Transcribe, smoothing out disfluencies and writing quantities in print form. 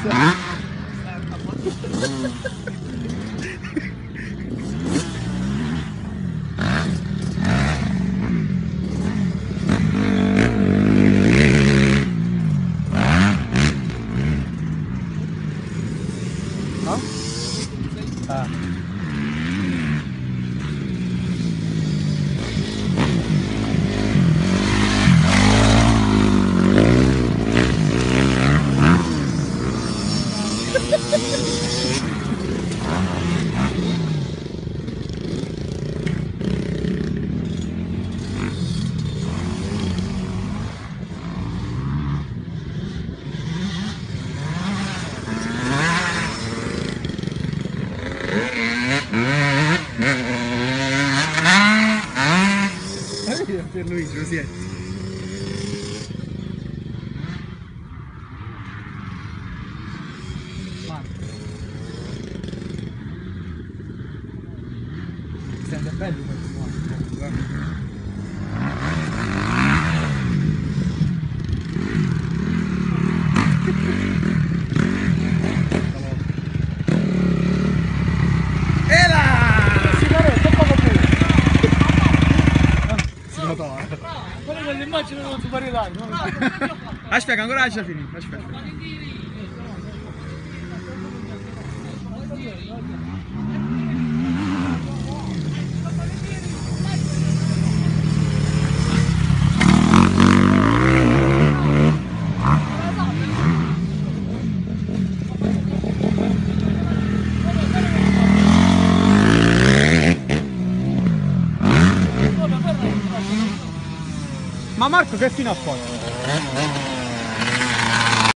Per Luigi, lo siete. Sente bello questo, guarda. Quello dell'immagine non si può arrivare. Aspetta, ancora lascia finire. Aspetta. Ma Marco che fino a poi?